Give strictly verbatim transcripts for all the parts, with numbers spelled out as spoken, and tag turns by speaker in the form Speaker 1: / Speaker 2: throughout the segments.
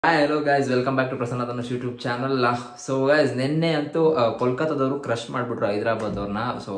Speaker 1: Hi hello guys, welcome back to Prasanna Dhanush YouTube channel. So guys, ನಿನ್ನೆ ಅಂತೂ ಕೋಲ್ಕತ್ತಾದವರು crush ಮಾಡಿಬಿಟ್ರು ಹೈದರಾಬಾದ್ ಅವ್ರನ್ನ. ಸೊ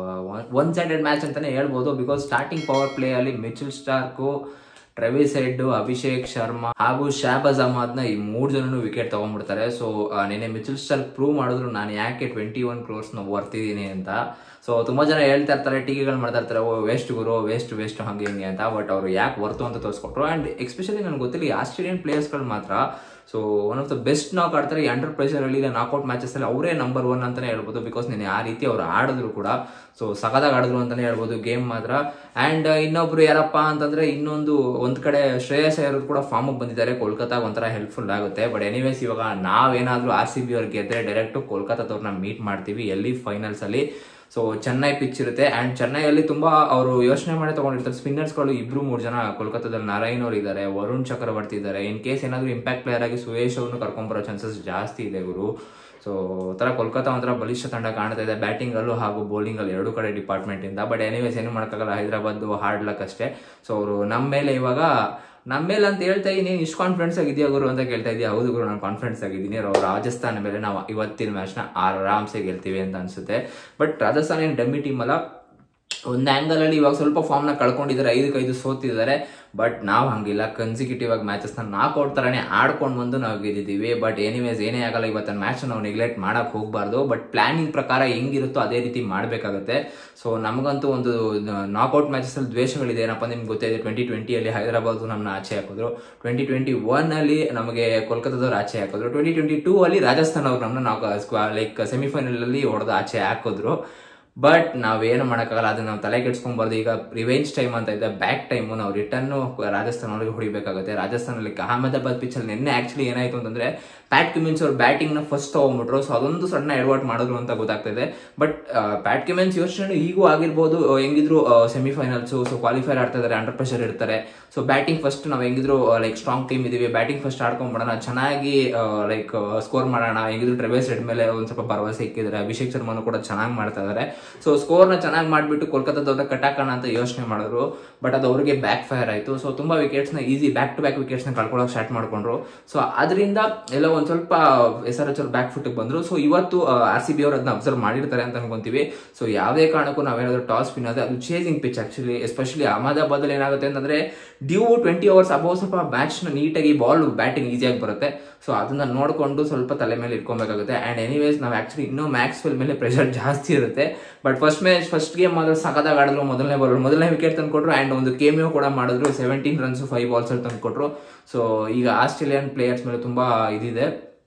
Speaker 1: ಒನ್ ಸೈಡೆಡ್ ಮ್ಯಾಚ್ ಅಂತಾನೆ ಹೇಳ್ಬೋದು. ಬಿಕಾಸ್ ಸ್ಟಾರ್ಟಿಂಗ್ ಪವರ್ ಪ್ಲೇ ಅಲ್ಲಿ Mitchell Starc, Travis Head, Abhishek Sharma ಹಾಗೂ ಶಾಬಾಜ್ ಅಹ್ಮದ್ ನ ಈ ಮೂರ್ ಜನನು ವಿಕೆಟ್ ತಗೊಂಡ್ಬಿಡ್ತಾರೆ. ಸೊ ನಿನ್ನೆ ಮಿಚೆಲ್ ಸ್ಟಾರ್ಕ್ ಪ್ರೂವ್ ಮಾಡಿದ್ರು ನಾನು ಯಾಕೆ ಟ್ವೆಂಟಿ ಒನ್ ಕ್ರೋರ್ಸ್ ನ ವರ್ತಿದ್ದೀನಿ ಅಂತ. ಸೊ ತುಂಬಾ ಜನ ಹೇಳ್ತಾ ಇರ್ತಾರೆ, ಟೀಕೆಗಳು ಮಾಡ್ತಾ ಇರ್ತಾರೆ, ಓ ವೇಸ್ಟ್ ಗುರು, ವೇಸ್ಟ್ ವೇಸ್ಟ್ ಹಂಗೆ ಹಿಂಗೆ ಅಂತ. ಬಟ್ ಅವರು ಯಾಕೆ ವರ್ತು ಅಂತ ತೋರಿಸ್ಕೊಟ್ರು. ಅಂಡ್ ಎಸ್ಪೆಷಲಿ ನನಗೆ ಗೊತ್ತಿಲ್ಲ, ಈ ಆಸ್ಟ್ರೇಲಿಯನ್ ಪ್ಲೇಯರ್ಸ್ಗಳು ಮಾತ್ರ so one of the best knock ಆಡ್ತಾರೆ ಈ ಅಂಡರ್ ಪ್ರೆಷರ್ ಅಲ್ಲಿ, ನಾಕ್ಔಟ್ ಮ್ಯಾಚಸ್ ಅಲ್ಲಿ ಅವರೇ ನಂಬರ್ ಒನ್ ಅಂತಾನೆ ಹೇಳ್ಬೋದು. ಬಿಕಾಸ್ ನೀನು ಆ ರೀತಿ ಅವ್ರು ಆಡಿದ್ರು ಕೂಡ ಸೊ ಸಗದಾಗ ಆಡಿದ್ರು ಅಂತಾನೆ ಹೇಳ್ಬೋದು ಗೇಮ್ ಮಾತ್ರ. ಅಂಡ್ ಇನ್ನೊಬ್ರು ಯಾರಪ್ಪ ಅಂತಂದ್ರೆ, ಇನ್ನೊಂದು ಒಂದ್ ಕಡೆ ಶ್ರೇಯಸ್ ಅಯ್ಯರ್ ಕೂಡ ಫಾರ್ಮ್ ಬಂದಿದ್ದಾರೆ. ಕೋಲ್ಕತ್ತಾಗ ಒಂಥರ ಹೆಲ್ಪ್ಫುಲ್ ಆಗುತ್ತೆ. ಬಟ್ ಎನಿವೇಸ್, ಇವಾಗ ನಾವೇನಾದ್ರೂ ಆರ್ ಸಿ ಬಿ ಅವ್ರಿಗೆ ಗೆದ್ರೆ ಡೈರೆಕ್ಟ್ ಕೋಲ್ಕತ್ತಾದವ್ರನ್ನ ಮೀಟ್ ಮಾಡ್ತೀವಿ ಎಲ್ಲಿ ಫೈನಲ್ಸ್ ಅಲ್ಲಿ. ಸೊ ಚೆನ್ನೈ ಪಿಚ್ ಇರುತ್ತೆ. ಅಂಡ್ ಚೆನ್ನೈಯಲ್ಲಿ ತುಂಬಾ ಅವರು ಯೋಚನೆ ಮಾಡಿ ತಗೊಂಡಿರ್ತಾರೆ. ಸ್ಪಿನ್ನರ್ಸ್ ಗಳು ಇಬ್ರು ಮೂರು ಜನ ಕೋಲ್ಕತ್ತಾದಲ್ಲಿ ನಾರಾಯಣ್ ಅವರು ಇದ್ದಾರೆ, ವರುಣ್ ಚಕ್ರವರ್ತಿ ಇದ್ದಾರೆ. ಇನ್ ಕೇಸ್ ಏನಾದ್ರು ಇಂಪ್ಯಾಕ್ಟ್ ಪ್ಲೇಯರ್ ಆಗಿ ಸುರೇಶ್ ಅವ್ರನ್ನು ಕರ್ಕೊಂಡ್ ಬರೋ ಚಾನ್ಸಸ್ ಜಾಸ್ತಿ ಇದೆ ಗುರು. ಸೊ ಒಂಥರ ಕೋಲ್ಕತ್ತಾ ಒಂಥರ ಬಲಿಷ್ಠ ತಂಡ ಕಾಣ್ತಾ ಇದೆ ಬ್ಯಾಟಿಂಗ್ ಅಲ್ಲೂ ಹಾಗೂ ಬೌಲಿಂಗ್ ಅಲ್ಲಿ ಎರಡು ಕಡೆ ಡಿಪಾರ್ಟ್ಮೆಂಟ್ ಇಂದ. ಬಟ್ ಎನಿವೇಸ್, ಏನು ಮಾಡೋಕ್ಕಾಗಲ್ಲ, ಹೈದರಾಬಾದ್ ಹಾರ್ಡ್ ಲಕ್ ಅಷ್ಟೇ. ಸೊ ಅವರು ನಮ್ಮ ಮೇಲೆ ಇವಾಗ ನಮ್ಮ ಮೇಲೆ ಅಂತ ಹೇಳ್ತಾ ಇದ್ದೀನಿ, ಇಷ್ಟು ಕಾನ್ಫಿಡೆನ್ಸ್ ಆಗಿದೆಯಾ ಗುರು ಅಂತ ಕೇಳ್ತಾ ಇದೆಯಾ. ಹೌದು ಗುರು, ನಾನು ಕಾನ್ಫಿಡೆನ್ಸ್ ಆಗಿದ್ದೀನಿ. ರಾಜಸ್ಥಾನ ಮೇಲೆ ನಾವು ಇವತ್ತಿನ ಮ್ಯಾಚ್ ನ ಆರಾಮ್ಸೆ ಗೆಲ್ತೀವಿ ಅಂತ ಅನ್ಸುತ್ತೆ. ಬಟ್ ರಾಜಸ್ಥಾನ ಏನು ಡಮ್ಮಿ ಟೀಮ್ ಅಲ್ಲ. ಒಂದು ಆಂಗಲ್ ಅಲ್ಲಿ ಇವಾಗ ಸ್ವಲ್ಪ ಫಾರ್ಮ್ ನ ಕಳ್ಕೊಂಡಿದ್ದಾರೆ, ಐದಕ್ಕೆ ಐದು ಸೋತಿದ್ದಾರೆ. ಬಟ್ ನಾವು ಹಂಗಿಲ್ಲ, ಕನ್ಸಿಕ್ಯೂಟಿವ್ ಆಗಿ ಮ್ಯಾಚಸ್ ನ ನಾಕ್ಔಟ್ ತರಾನೇ ಆಡ್ಕೊಂಡು ಬಂದು ನಾವು ಗೆದ್ದಿದ್ದೀವಿ. ಬಟ್ ಎನಿವೇಸ್, ಏನೇ ಆಗಲ್ಲ, ಇವತ್ತಿನ ಮ್ಯಾಚ್ ನಾವು ನೆಗ್ಲೆಕ್ಟ್ ಮಾಡಕ್ ಹೋಗ್ಬಾರ್ದು. ಬಟ್ ಪ್ಲಾನಿಂಗ್ ಪ್ರಕಾರ ಹೆಂಗಿರುತ್ತೋ ಅದೇ ರೀತಿ ಮಾಡ್ಬೇಕಾಗುತ್ತೆ. ಸೊ ನಮಗಂತೂ ಒಂದು ನಾಕ್ಔಟ್ ಮ್ಯಾಚಸ್ ಅಲ್ಲಿ ದ್ವೇಷಗಳಿದೆ. ಏನಪ್ಪ ನಿಮ್ಗೆ ಗೊತ್ತಿದೆ, ಟ್ವೆಂಟಿ ಟ್ವೆಂಟಿಯಲ್ಲಿ ಹೈದರಾಬಾದ್ ನಮ್ಮನ್ನ ಆಚೆ ಹಾಕಿದ್ರು, ಟ್ವೆಂಟಿ ಟ್ವೆಂಟಿ ಒನ್ ಅಲ್ಲಿ ನಮಗೆ ಕೋಲ್ಕತ್ತಾದವ್ರು ಆಚೆ ಹಾಕಿದ್ರು, ಟ್ವೆಂಟಿ ಟ್ವೆಂಟಿ ಟೂ ಅಲ್ಲಿ ರಾಜಸ್ಥಾನ್ ಅವ್ರು ನಮ್ಮನ್ನ ನಾವು ಲೈಕ್ ಸೆಮಿಫೈನಲ್ ಅಲ್ಲಿ ಹೊಡೆದು ಆಚೆ ಹಾಕಿದ್ರು. ಬಟ್ ನಾವೇನು ಮಾಡೋಕ್ಕಾಗಲ್ಲ, ಅದನ್ನ ನಾವು ತಲೆ ಕೆಡ್ಸ್ಕೊಂಡ್ಬಾರ್ದು. ಈಗ ರಿವೆಂಜ್ ಟೈಮ್ ಅಂತ ಇದೆ, ಬ್ಯಾಕ್ ಟೈಮು. ನಾವು ರಿಟರ್ನ್ ರಾಜಸ್ಥಾನ ಒಳಗೆ ಹೊಡಿಬೇಕಾಗುತ್ತೆ. ರಾಜಸ್ಥಾನಲ್ಲಿ ಅಹಮದಾಬಾದ್ ಪಿಚ್ ಅಲ್ಲಿ ನಿನ್ನೆ ಆಕ್ಚುಲಿ ಏನಾಯ್ತು ಅಂತಂದ್ರೆ, ಪ್ಯಾಟ್ ಕ್ಯುಮಿನ್ಸ್ ಅವ್ರು ಬ್ಯಾಟಿಂಗ್ ನ ಫಸ್ಟ್ ತಗೊಂಡ್ಬಿಟ್ರು. ಸೊ ಅದೊಂದು ಸಣ್ಣ ಎಡವಟ್ ಮಾಡಿದ್ರು ಅಂತ ಗೊತ್ತಾಗ್ತಿದೆ. ಬಟ್ ಪ್ಯಾಟ್ ಕ್ಯುಮಿನ್ಸ್ ಯೋಚನೆ ಈಗೂ ಆಗಿರ್ಬೋದು, ಹೆಂಗಿದ್ರು ಸೆಮಿಫೈನಲ್ಸ್, ಸೊ ಕ್ವಾಲಿಫೈರ್ ಆಡ್ತಾ ಇದಾರೆ, ಅಂಡರ್ ಪ್ರೆಷರ್ ಇರ್ತಾರೆ. ಸೊ ಬ್ಯಾಟಿಂಗ್ ಫಸ್ಟ್ ನಾವು ಹೆಂಗಿದ್ರು ಲೈಕ್ ಸ್ಟ್ರಾಂಗ್ ಟೀಮ್ ಇದೀವಿ, ಬ್ಯಾಟಿಂಗ್ ಫಸ್ಟ್ ಆಡ್ಕೊಂಡ್ಬಿಡೋಣ, ಚೆನ್ನಾಗಿ ಲೈಕ್ ಸ್ಕೋರ್ ಮಾಡೋಣ. ಹೆಂಗಿದ್ರು ಟ್ರೆವಿಸ್ ಹೆಡ್ ಮೇಲೆ ಒಂದ್ ಸ್ವಲ್ಪ ಭರವಸೆ ಇಕ್ಕಿದ್ದಾರೆ, ಅಭಿಷೇಕ್ ಶರ್ಮಾನು ಕೂಡ ಚೆನ್ನಾಗಿ ಮಾಡ್ತಾ ಇದಾರೆ. ಸೊ ಸ್ಕೋರ್ ನ ಚೆನ್ನಾಗಿ ಮಾಡ್ಬಿಟ್ಟು ಕೋಲ್ಕತ್ತಾದವ್ರ ಕಟ್ಟಾಕೋಣ ಅಂತ ಯೋಚನೆ ಮಾಡಿದ್ರು. ಬಟ್ ಅದು ಅವ್ರಿಗೆ ಬ್ಯಾಕ್ ಫೈರ್ ಆಯ್ತು. ಸೊ ತುಂಬಾ ವಿಕೆಟ್ಸ್ ನ easy back to back wickets ನ ಕಳ್ಕೊಳ್ಳೋಕೆ ಸ್ಟಾರ್ಟ್ ಮಾಡ್ಕೊಂಡ್ರು. ಸೊ ಅದರಿಂದ ಎಲ್ಲ ಒಂದ್ ಸ್ವಲ್ಪ ಎಸ್ ಆರ್ ಎಚ್ ಅವ್ರು ಬ್ಯಾಕ್ ಫುಟ್ ಬಂದ್ರು. ಸೊ ಇವತ್ತು ಆರ್ ಸಿ ಬಿ ಅವ್ರು ಅದನ್ನ ಅಬ್ಸರ್ವ್ ಮಾಡಿರ್ತಾರೆ ಅಂತ ಅನ್ಕೊಂತೀವಿ. ಸೊ ಯಾವುದೇ ಕಾರಣಕ್ಕೂ ನಾವೇನಾದ್ರೂ ಟಾಸ್ ವಿನ್ ಆದ್ರೆ ಅದು chasing pitch. Actually especially Ahmedabad ಅಲ್ಲಿ ಏನಾಗುತ್ತೆ ಅಂತಂದ್ರೆ, ಡ್ಯೂ ಟ್ವೆಂಟಿ ಓವರ್ಸ್ ಅಬೌವ್ ಸ್ವಲ್ಪ ಮ್ಯಾಚ್ ನ ನೀಟಾಗಿ ಬಾಲ್ ಬ್ಯಾಟಿಂಗ್ ಈಸಿಯಾಗಿ ಬರುತ್ತೆ. ಸೊ ಅದನ್ನ ನೋಡ್ಕೊಂಡು ಸ್ವಲ್ಪ ತಲೆ ಮೇಲೆ ಇಟ್ಕೊಬೇಕಾಗುತ್ತೆ. ಅಂಡ್ ಎನಿವೇಸ್, ನಾವು ಆಕ್ಚುಲಿ ಇನ್ನೂ ಮ್ಯಾಕ್ಸ್ವೆಲ್ ಮೇಲೆ ಪ್ರೆಷರ್ ಜಾಸ್ತಿ ಇರುತ್ತೆ. But first match first game ಮಾತ್ರ ಸಖತ್ತಾಗಿ ಆಡಿದ್ರು. ಮೊದಲನೇ ಬಾಲ್ ಮೊದಲನೇ ವಿಕೆಟ್ ತಂದ್ಕೊಟ್ರು. ಅಂಡ್ ಒಂದು ಕೇಮಿಯೋ ಕೂಡ ಮಾಡಿದ್ರು, ಸೆವೆಂಟೀನ್ ರನ್ಸ್ ಫೈವ್ ಬಾಲ್ಸ್ ಅಲ್ಲಿ ತಂದ್ಕೊಟ್ರು. ಸೊ ಈಗ ಆಸ್ಟ್ರೇಲಿಯನ್ ಪ್ಲೇಯರ್ಸ್ ಮೇಲೆ ತುಂಬಾ ಇದಿದೆ,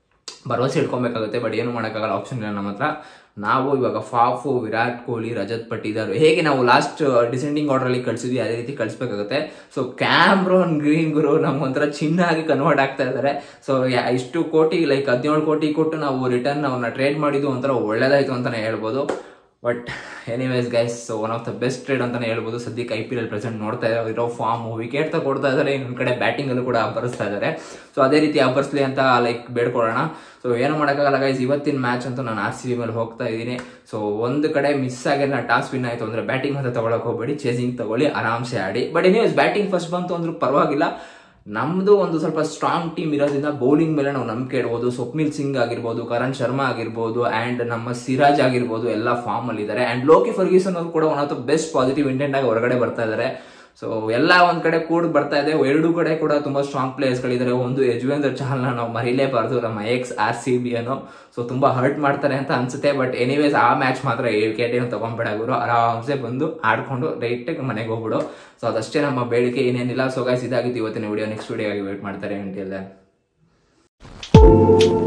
Speaker 1: ಭರವಸೆ ಇಟ್ಕೊಬೇಕಾಗುತ್ತೆ. ಬಟ್ ಏನು ಮಾಡೋಕ್ಕಾಗಲ್ಲ, ಆಪ್ಷನ್ ಇಲ್ಲ ನಮ್ಮ ಹತ್ರ. ನಾವು ಇವಾಗ ಫಾಫು, ವಿರಾಟ್ ಕೊಹ್ಲಿ, ರಜತ್ ಪಟ್ಟಿದಾರ್ ಹೇಗೆ ನಾವು ಲಾಸ್ಟ್ ಡಿಸೆಂಡಿಂಗ್ ಆರ್ಡರ್ ಅಲ್ಲಿ ಕಳ್ಸಿದ್ವಿ ಅದೇ ರೀತಿ ಕಳ್ಸ್ಬೇಕಾಗುತ್ತೆ. ಸೊ ಕ್ಯಾಮ್ರೋನ್ ಗ್ರೀನ್ ಗುರು ನಮ್ಗೊಂಥರ ಚಿನ್ನ ಆಗಿ ಕನ್ವರ್ಟ್ ಆಗ್ತಾ ಇದಾರೆ. ಸೊ ಇಷ್ಟು ಕೋಟಿ ಲೈಕ್ ಹದಿನೇಳು ಕೋಟಿ ಕೊಟ್ಟು ನಾವು ರಿಟರ್ನ್ ಅವ್ರನ್ನ ಟ್ರೇಡ್ ಮಾಡಿದ್ದು ಒಂಥರ ಒಳ್ಳೇದಾಯ್ತು ಅಂತಾನೆ ಹೇಳ್ಬೋದು. But anyways guys, one of the best trade ಅಂತಾನೆ ಹೇಳ್ಬೋದು. ಸದ್ಯಕ್ಕೆ ಐ ಪಿ ಎಲ್ ಪ್ರೆಸೆಂಟ್ ನೋಡ್ತಾ ಇರೋ ಫಾರ್ಮ್, ವಿಕೆಟ್ ತಗೊಡ್ತಾ ಇದಾರೆ, ಇನ್ನೊಂದ್ ಕಡೆ ಬ್ಯಾಟಿಂಗ್ ಅಲ್ಲೂ ಕೂಡ ಅಬ್ಬರಿಸ್ತಾ ಇದಾರೆ. ಸೊ ಅದೇ ರೀತಿ ಅಬ್ಬರಿಸ್ಲಿ ಅಂತ ಲೈಕ್ ಬೇಡ್ಕೊಳ್ಳೋಣ. ಸೊ ಏನು ಮಾಡೋಕ್ಕಾಗಲ್ಲ ಗೈಸ್, ಇವತ್ತಿನ ಮ್ಯಾಚ್ ಅಂತೂ ನಾನು ಆರ್ ಸಿ ಬಿ ಮೇಲೆ ಹೋಗ್ತಾ ಇದ್ದೀನಿ. ಸೊ ಒಂದು ಕಡೆ ಮಿಸ್ ಆಗಿ ನಾ ಟಾಸ್ ವಿನ್ ಆಯ್ತು ಅಂದ್ರೆ ಬ್ಯಾಟಿಂಗ್ ಅಂತ ತಗೊಳಕ್ ಹೋಗ್ಬೇಡಿ, ಚೇಸಿಂಗ್ ತಗೊಳ್ಳಿ, ಆರಾಮ್ಸೆ ಆಡಿ. ಬಟ್ ಎನಿವೇಸ್, ಬ್ಯಾಟಿಂಗ್ ಫಸ್ಟ್ ಬಂತು ಅಂದ್ರೂ ಪರವಾಗಿಲ್ಲ. ನಮ್ದು ಒಂದು ಸ್ವಲ್ಪ ಸ್ಟ್ರಾಂಗ್ ಟೀಮ್ ಇರೋದ್ರಿಂದ ಬೌಲಿಂಗ್ ಮೇಲೆ ನಾವು ನಂಬಿಕೆ ಇಡ್ಬೋದು. ಸ್ವಪ್ನಿಲ್ ಸಿಂಗ್ ಆಗಿರ್ಬೋದು, ಕರಣ್ ಶರ್ಮಾ ಆಗಿರ್ಬೋದು, ಅಂಡ್ ನಮ್ಮ ಸಿರಾಜ್ ಆಗಿರ್ಬೋದು, ಎಲ್ಲ ಫಾರ್ಮ್ ಅಲ್ಲಿ ಇದ್ದಾರೆ. ಅಂಡ್ ಲೋಕಿ ಫರ್ಗ್ಯೂಸನ್ ಅವರು ಕೂಡ one of the best positive intent ಆಗಿ ಹೊರಗಡೆ ಬರ್ತಾ ಇದ್ದಾರೆ. ಸೊ ಎಲ್ಲ ಒಂದ್ ಕಡೆ ಕೂಡ ಬರ್ತಾ ಇದೆ. ಎರಡು ಕಡೆ ಕೂಡ ತುಂಬಾ ಸ್ಟ್ರಾಂಗ್ ಪ್ಲೇಯರ್ಸ್ ಗಳಿದ್ದಾರೆ. ಒಂದು ಯಜುವೇಂದ್ರ ಚಹಲ್ನ ನಾವು ಮರಿಲೇಬಾರ್ದು, ನಮ್ಮ ಎಕ್ಸ್ ಆರ್ ಸಿ ಬಿ ಅನ್ನೋ. ಸೊ ತುಂಬಾ ಹರ್ಟ್ ಮಾಡ್ತಾರೆ ಅಂತ ಅನ್ಸುತ್ತೆ. ಬಟ್ ಎನಿವೇಸ್, ಆ ಮ್ಯಾಚ್ ಮಾತ್ರ ವಿಕೆಟ್ ಏನು ತಗೊಂಡ್ಬೇಡ ಗುರು, ಆರಾಮ್ಸೆ ಬಂದು ಆಡ್ಕೊಂಡು ಡೈರೆಕ್ಟ್ ಮನೆಗೆ ಹೋಗ್ಬಿಡು. ಸೊ ಅದಷ್ಟೇ ನಮ್ಮ ಬೇಡಿಕೆ, ಏನೇನಿಲ್ಲ. ಸೊ ಗೈಸ್, ಇದಾಗಿತ್ತು ಇವತ್ತಿನ ವಿಡಿಯೋ. ನೆಕ್ಸ್ಟ್ ವಿಡಿಯೋ ಆಗಿ ವೇಟ್ ಮಾಡ್ತಾರೆ ಅಂಟಿಲ್ಲ.